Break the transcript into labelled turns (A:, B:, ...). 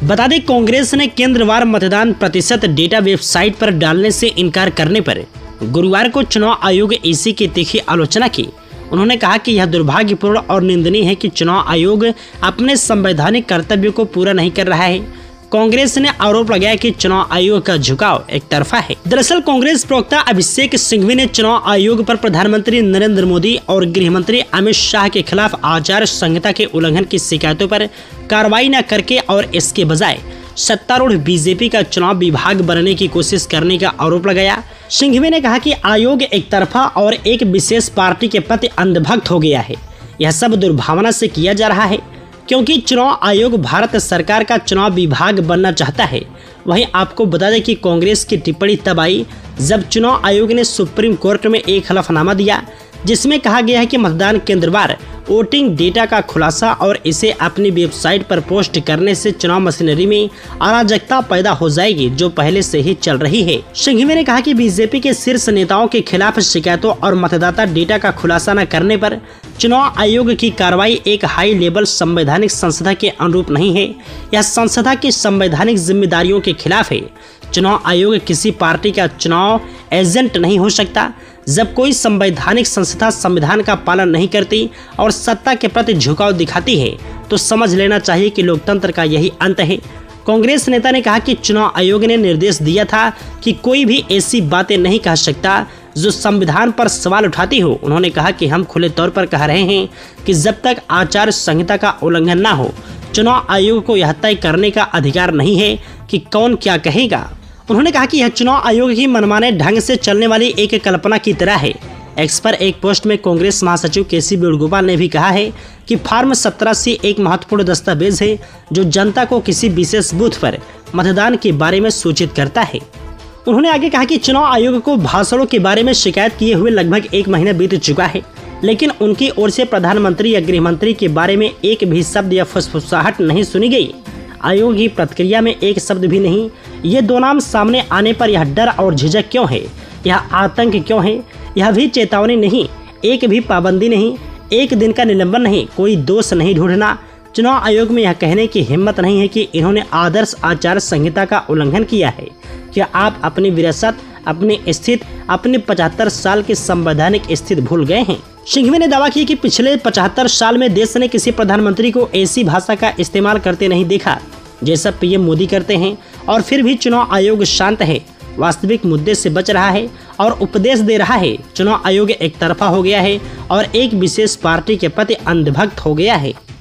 A: बता दें, कांग्रेस ने केंद्रवार मतदान प्रतिशत डेटा वेबसाइट पर डालने से इनकार करने पर गुरुवार को चुनाव आयोग ईसी की तीखी आलोचना की। उन्होंने कहा कि यह दुर्भाग्यपूर्ण और निंदनीय है कि चुनाव आयोग अपने संवैधानिक कर्तव्य को पूरा नहीं कर रहा है। कांग्रेस ने आरोप लगाया कि चुनाव आयोग का झुकाव एक तरफा है। दरअसल कांग्रेस प्रवक्ता अभिषेक सिंघवी ने चुनाव आयोग पर प्रधानमंत्री नरेंद्र मोदी और गृह मंत्री अमित शाह के खिलाफ आचार संहिता के उल्लंघन की शिकायतों पर कार्रवाई न करके और इसके बजाय सत्तारूढ़ बीजेपी का चुनाव विभाग बनने की कोशिश करने का आरोप लगाया। सिंघवी ने कहा कि आयोग एक तरफा और एक विशेष पार्टी के प्रति अंधभक्त हो गया है। यह सब दुर्भावना से किया जा रहा है, क्योंकि चुनाव आयोग भारत सरकार का चुनाव विभाग बनना चाहता है। वहीं आपको बता दें कि कांग्रेस की टिप्पणी तब आई जब चुनाव आयोग ने सुप्रीम कोर्ट में एक हलफनामा दिया, जिसमें कहा गया है कि मतदान केंद्रवार वोटिंग डेटा का खुलासा और इसे अपनी वेबसाइट पर पोस्ट करने से चुनाव मशीनरी में अराजकता पैदा हो जाएगी, जो पहले से ही चल रही है। सिंघवी ने कहा कि बीजेपी के शीर्ष नेताओं के खिलाफ शिकायतों और मतदाता डेटा का खुलासा न करने पर चुनाव आयोग की कार्रवाई एक हाई लेवल संवैधानिक संस्था के अनुरूप नहीं है। यह संस्था की संवैधानिक जिम्मेदारियों के खिलाफ है। चुनाव आयोग किसी पार्टी का चुनाव एजेंट नहीं हो सकता। जब कोई संवैधानिक संस्था संविधान का पालन नहीं करती और सत्ता के प्रति झुकाव दिखाती है, तो समझ लेना चाहिए कि लोकतंत्र का यही अंत है। कांग्रेस नेता ने कहा कि चुनाव आयोग ने निर्देश दिया था कि कोई भी ऐसी बातें नहीं कह सकता जो संविधान पर सवाल उठाती हो। उन्होंने कहा कि हम खुले तौर पर कह रहे हैं कि जब तक आचार संहिता का उल्लंघन न हो, चुनाव आयोग को यह तय करने का अधिकार नहीं है कि कौन क्या कहेगा। उन्होंने कहा कि यह चुनाव आयोग की मनमाने ढंग से चलने वाली एक कल्पना की तरह है। एक्स पर एक पोस्ट में कांग्रेस महासचिव केसी वेणुगोपाल ने भी कहा है कि फॉर्म 17C एक महत्वपूर्ण दस्तावेज है जो जनता को किसी विशेष बूथ पर मतदान के बारे में सूचित करता है। उन्होंने आगे कहा कि चुनाव आयोग को भाषणों के बारे में शिकायत किए हुए लगभग 1 महीना बीत चुका है, लेकिन उनकी ओर से प्रधानमंत्री या गृह मंत्री के बारे में एक भी शब्द या फुसफुसाहट नहीं सुनी गई। आयोग की प्रतिक्रिया में एक शब्द भी नहीं। ये 2 नाम सामने आने पर यह डर और झिझक क्यों है, यह आतंक क्यों है? यह भी चेतावनी नहीं, एक भी पाबंदी नहीं, एक दिन का निलंबन नहीं, कोई दोष नहीं ढूंढना। चुनाव आयोग में यह कहने की हिम्मत नहीं है कि इन्होंने आदर्श आचार संहिता का उल्लंघन किया है। क्या आप अपनी विरासत, अपनी स्थिति, अपने 75 साल की संवैधानिक स्थिति भूल गए हैं? सिंघवी ने दावा किया कि पिछले 75 साल में देश ने किसी प्रधानमंत्री को ऐसी भाषा का इस्तेमाल करते नहीं देखा जैसा पीएम मोदी करते हैं, और फिर भी चुनाव आयोग शांत है, वास्तविक मुद्दे से बच रहा है और उपदेश दे रहा है। चुनाव आयोग एक तरफा हो गया है और एक विशेष पार्टी के प्रति अंधभक्त हो गया है।